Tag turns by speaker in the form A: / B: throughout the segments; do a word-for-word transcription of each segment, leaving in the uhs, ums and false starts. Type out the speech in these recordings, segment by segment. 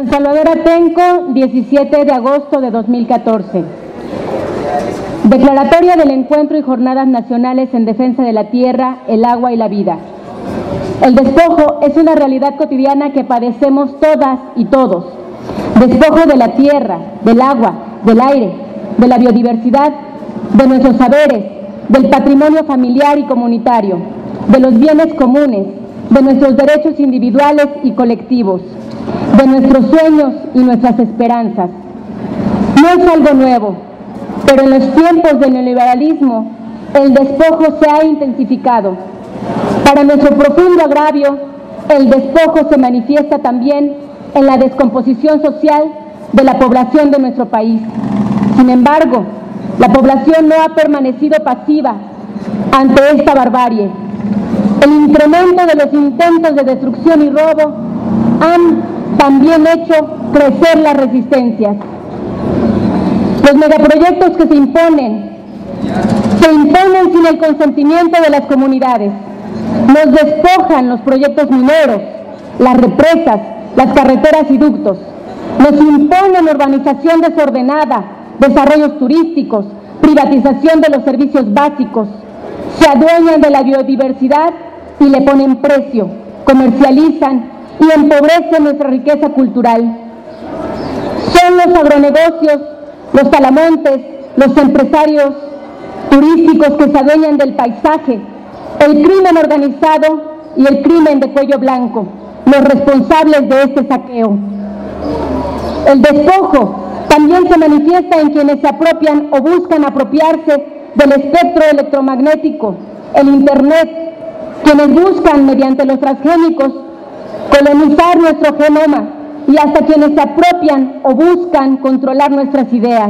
A: San Salvador Atenco, diecisiete de agosto de dos mil catorce. Declaratoria del Encuentro y Jornadas Nacionales en Defensa de la Tierra, el Agua y la Vida. El despojo es una realidad cotidiana que padecemos todas y todos. Despojo de la tierra, del agua, del aire, de la biodiversidad, de nuestros saberes, del patrimonio familiar y comunitario, de los bienes comunes, de nuestros derechos individuales y colectivos, de nuestros sueños y nuestras esperanzas. No es algo nuevo, pero en los tiempos del neoliberalismo el despojo se ha intensificado. Para nuestro profundo agravio, el despojo se manifiesta también en la descomposición social de la población de nuestro país. Sin embargo, la población no ha permanecido pasiva ante esta barbarie. El incremento de los intentos de destrucción y robo han también hecho crecer las resistencias. Los megaproyectos que se imponen, se imponen sin el consentimiento de las comunidades. Nos despojan los proyectos mineros, las represas, las carreteras y ductos. Nos imponen urbanización desordenada, desarrollos turísticos, privatización de los servicios básicos. Se adueñan de la biodiversidad y le ponen precio, comercializan y empobrecen nuestra riqueza cultural. Son los agronegocios, los talamontes, los empresarios turísticos que se adueñan del paisaje, el crimen organizado y el crimen de cuello blanco, los responsables de este saqueo. El despojo también se manifiesta en quienes se apropian o buscan apropiarse del espectro electromagnético, el Internet, quienes buscan mediante los transgénicos colonizar nuestro genoma y hasta quienes se apropian o buscan controlar nuestras ideas.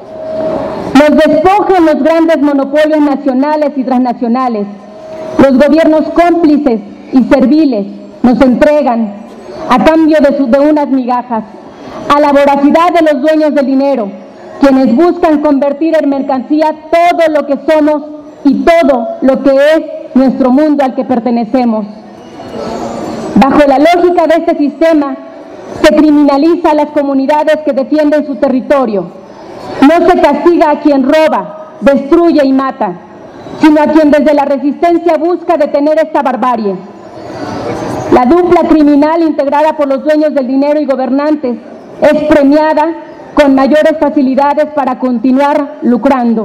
A: Nos despojan los grandes monopolios nacionales y transnacionales. Los gobiernos cómplices y serviles nos entregan, a cambio de, su, de unas migajas, a la voracidad de los dueños del dinero, quienes buscan convertir en mercancía todo lo que somos y todo lo que es nuestro mundo al que pertenecemos. Bajo la lógica de este sistema, se criminaliza a las comunidades que defienden su territorio. No se castiga a quien roba, destruye y mata, sino a quien desde la resistencia busca detener esta barbarie. La dupla criminal integrada por los dueños del dinero y gobernantes es premiada con mayores facilidades para continuar lucrando.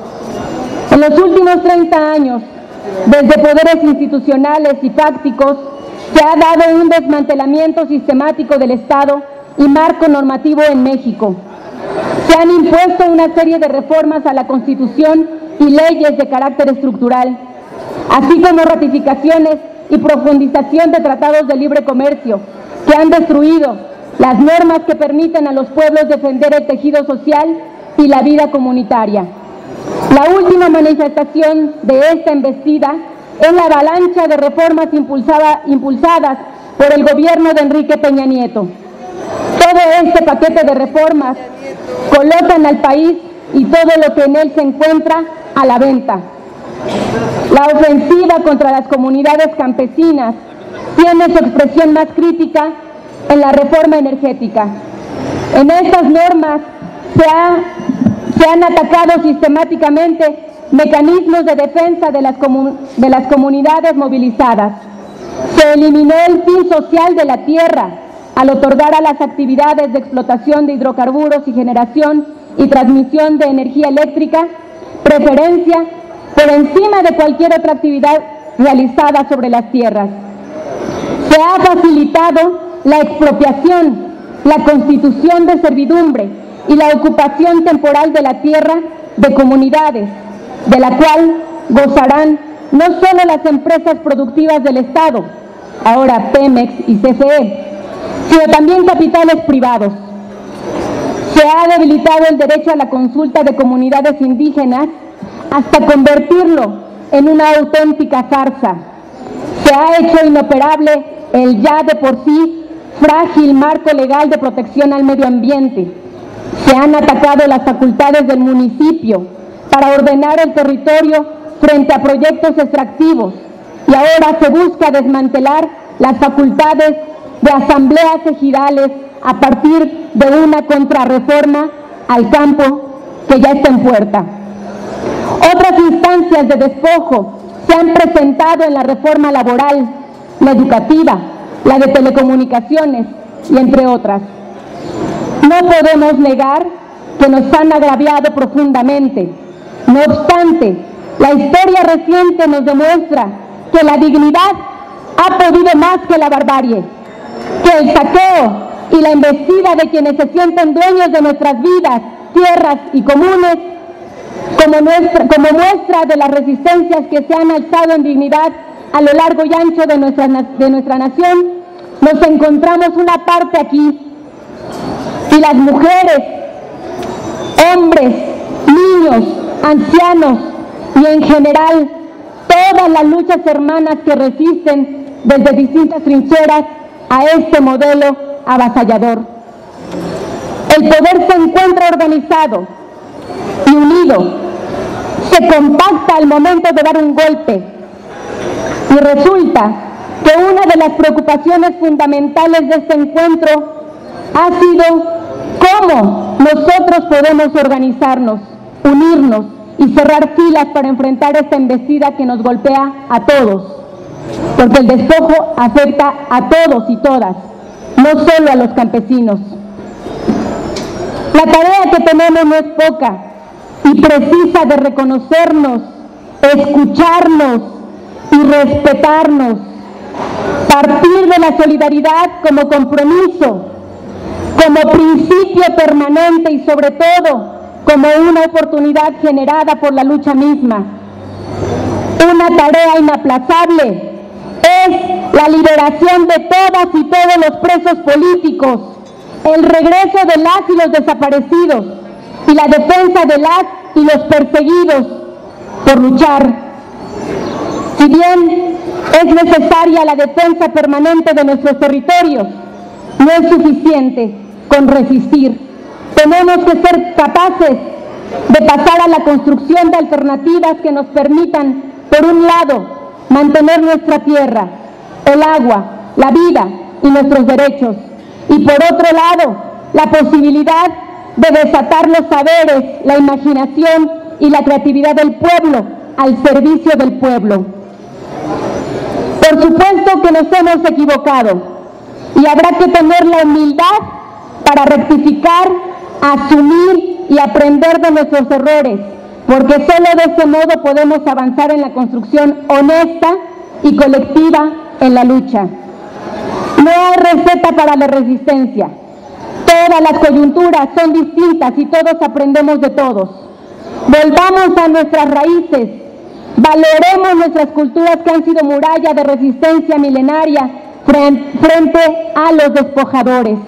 A: En los últimos treinta años, desde poderes institucionales y fácticos, se ha dado un desmantelamiento sistemático del Estado y marco normativo en México. Se han impuesto una serie de reformas a la Constitución y leyes de carácter estructural, así como ratificaciones y profundización de tratados de libre comercio que han destruido las normas que permiten a los pueblos defender el tejido social y la vida comunitaria. La última manifestación de esta embestida es la avalancha de reformas impulsada, impulsadas por el gobierno de Enrique Peña Nieto. Todo este paquete de reformas colocan al país y todo lo que en él se encuentra a la venta. La ofensiva contra las comunidades campesinas tiene su expresión más crítica en la reforma energética. En estas normas se, ha, se han atacado sistemáticamente mecanismos de defensa de las, de las comunidades movilizadas. Se eliminó el fin social de la tierra al otorgar a las actividades de explotación de hidrocarburos y generación y transmisión de energía eléctrica preferencia por encima de cualquier otra actividad realizada sobre las tierras. Se ha facilitado la expropiación, la constitución de servidumbre y la ocupación temporal de la tierra de comunidades, de la cual gozarán no solo las empresas productivas del Estado, ahora Pemex y C F E, sino también capitales privados. Se ha debilitado el derecho a la consulta de comunidades indígenas hasta convertirlo en una auténtica farsa. Se ha hecho inoperable el ya de por sí frágil marco legal de protección al medio ambiente. Se han atacado las facultades del municipio para ordenar el territorio frente a proyectos extractivos y ahora se busca desmantelar las facultades de asambleas ejidales a partir de una contrarreforma al campo que ya está en puerta. Otras instancias de despojo se han presentado en la reforma laboral, la educativa, la de telecomunicaciones y entre otras. No podemos negar que nos han agraviado profundamente. No obstante, la historia reciente nos demuestra que la dignidad ha podido más que la barbarie, que el saqueo y la embestida de quienes se sienten dueños de nuestras vidas, tierras y comunes, como, nuestra, como muestra de las resistencias que se han alzado en dignidad a lo largo y ancho de nuestra, de nuestra nación, nos encontramos una parte aquí. Y las mujeres, hombres, niños, ancianos y en general todas las luchas hermanas que resisten desde distintas trincheras a este modelo avasallador. El poder se encuentra organizado y unido, se compacta al momento de dar un golpe y resulta que una de las preocupaciones fundamentales de este encuentro ha sido cómo nosotros podemos organizarnos, unirnos y cerrar filas para enfrentar esta embestida que nos golpea a todos, porque el despojo afecta a todos y todas, no solo a los campesinos. La tarea que tenemos no es poca y precisa de reconocernos, escucharnos y respetarnos, partir de la solidaridad como compromiso, como principio permanente y sobre todo como una oportunidad generada por la lucha misma. Una tarea inaplazable es la liberación de todas y todos los presos políticos, el regreso de las y los desaparecidos y la defensa de las y los perseguidos por luchar. Si bien es necesaria la defensa permanente de nuestros territorios, no es suficiente con resistir. Tenemos que ser capaces de pasar a la construcción de alternativas que nos permitan, por un lado, mantener nuestra tierra, el agua, la vida y nuestros derechos, y por otro lado, la posibilidad de desatar los saberes, la imaginación y la creatividad del pueblo al servicio del pueblo. Por supuesto que nos hemos equivocado y habrá que tener la humildad para rectificar, asumir y aprender de nuestros errores, porque solo de ese modo podemos avanzar en la construcción honesta y colectiva en la lucha. No hay receta para la resistencia. Todas las coyunturas son distintas y todos aprendemos de todos. Volvamos a nuestras raíces, valoremos nuestras culturas que han sido muralla de resistencia milenaria frente a los despojadores.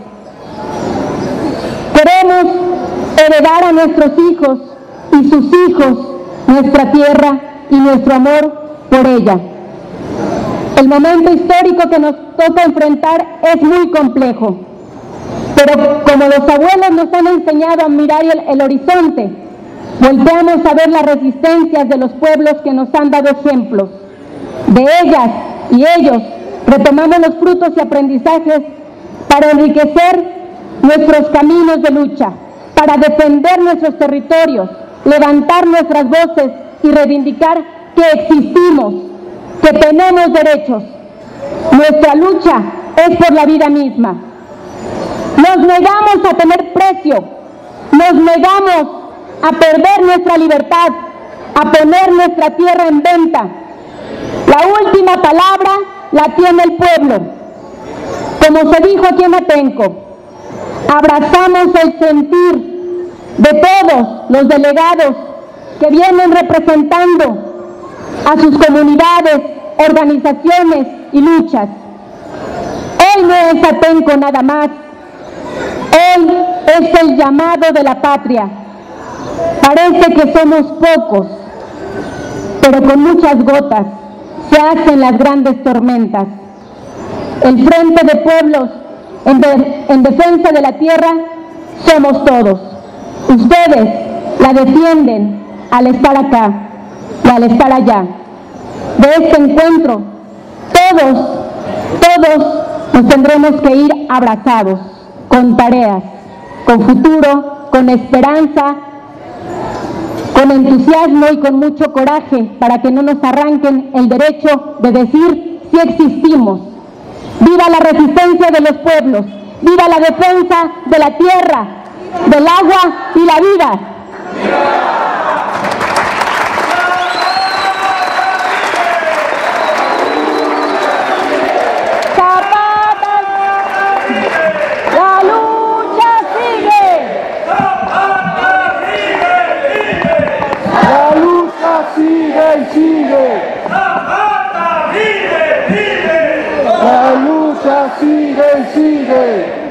A: Queremos heredar a nuestros hijos y sus hijos nuestra tierra y nuestro amor por ella. El momento histórico que nos toca enfrentar es muy complejo, pero como los abuelos nos han enseñado a mirar el, el horizonte, volteamos a ver las resistencias de los pueblos que nos han dado ejemplos. De ellas y ellos retomamos los frutos y aprendizajes para enriquecer nuestros caminos de lucha, para defender nuestros territorios, levantar nuestras voces y reivindicar que existimos, que tenemos derechos. Nuestra lucha es por la vida misma. Nos negamos a tener precio, nos negamos a perder nuestra libertad, a poner nuestra tierra en venta. La última palabra la tiene el pueblo. Como se dijo aquí en Atenco, abrazamos el sentir de todos los delegados que vienen representando a sus comunidades, organizaciones y luchas. Hoy no es Atenco nada más, hoy es el llamado de la patria. Parece que somos pocos, pero con muchas gotas se hacen las grandes tormentas. El Frente de Pueblos en, de, en defensa de la tierra somos todos. Ustedes la defienden al estar acá y al estar allá. De este encuentro, todos, todos nos tendremos que ir abrazados. con tareas, con futuro, con esperanza, con entusiasmo y con mucho coraje para que no nos arranquen el derecho de decir si existimos. ¡Viva la resistencia de los pueblos! ¡Viva la defensa de la tierra, del agua y la vida! ¡La lucha sigue!
B: ¡La lucha sigue y sigue!
C: ¡Zapata vive, vive!
B: ¡La lucha sigue y sigue!